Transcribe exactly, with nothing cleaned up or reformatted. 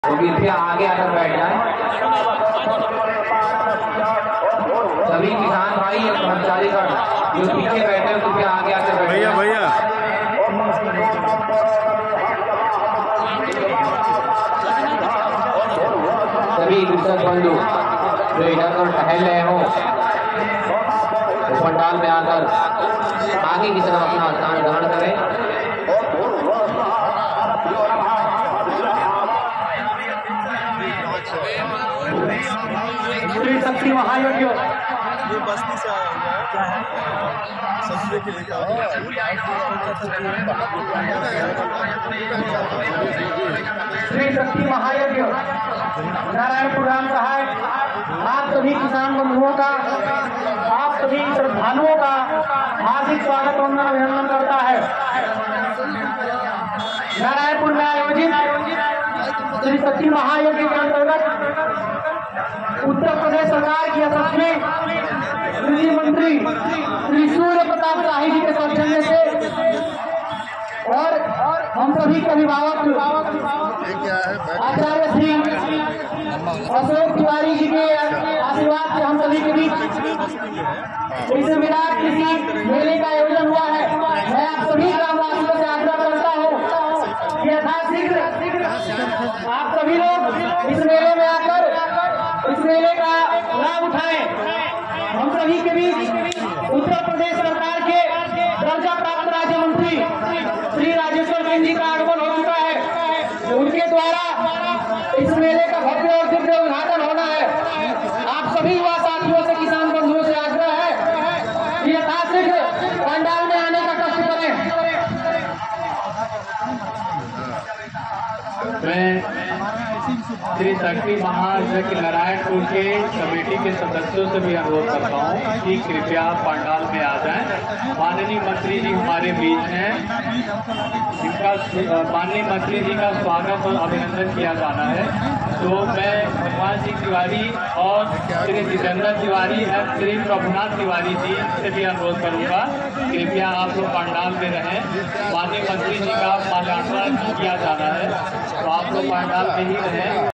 तो कृपया आगे आकर बैठ जाए। सभी किसान भाई और कर्मचारी गण जो पीछे बैठे हैं कृपया आगे आकर बैठ भैया भैया सभी कृषक बंधु जो इधर उधर टहल रहे हो पंडाल में आकर आगे की तरफ अपना स्थान ग्रहण करें। शक्ति महायज्ञ ये बस्ती से आया हुआ है, क्या है सब्जी के लिए श्री शक्ति महायज्ञ नारायणपुर राम सहाय आप सभी किसान बंधुओं का, आप सभी श्रद्धालुओं का हार्दिक स्वागत वंदन अभिनंदन करता है। नारायणपुर में आयोजित श्री शक्ति महायज्ञ के अंतर्गत उत्तर प्रदेश सरकार की यशस्वी कृषि मंत्री श्री सूर्य प्रताप शाही जी के सौजन्य से और हम सभी के अभिभावक आचार्य श्री अशोक तिवारी जी के आशीर्वाद से हम सभी के बीच इस विराट कृषि मेले का आयोजन हुआ है। मैं आप सभी ग्रामवासियों से आग्रह करता हूँ कि यथाशीघ्र आप सभी लोग इस मेले में आकर इस मेले का लाभ उठाएं। हम सभी के बीच उत्तर प्रदेश सरकार के दर्जा प्राप्त राज्य मंत्री श्री राजेश्वर सिंह जी का आगमन हो चुका है। उनके द्वारा इस मेले का भव्य और दिव्य उद्घाटन होना है। आप सभी युवा साथियों से, किसान बंधुओं से आग्रह है कि यथाशीघ्र पंडाल में आने का कष्ट करें। मैं श्री शक्ति महायज्ञ नारायणपुर के कमेटी के सदस्यों से भी अनुरोध करता हूँ कि कृपया पंडाल में आ जाएं। माननीय मंत्री जी हमारे बीच हैं, इनका माननीय मंत्री जी का स्वागत और अभिनंदन किया जाना है। तो मैं भगवान सिंह तिवारी और श्री जितेंद्र तिवारी और श्री प्रभुनाथ तिवारी जी से भी अनुरोध करूँगा कृपया आप लोग पंडाल में रहें। माननीय मंत्री जी का माल्यार्पण किया जाना है, तो आप लोग पंडाल में ही रहें।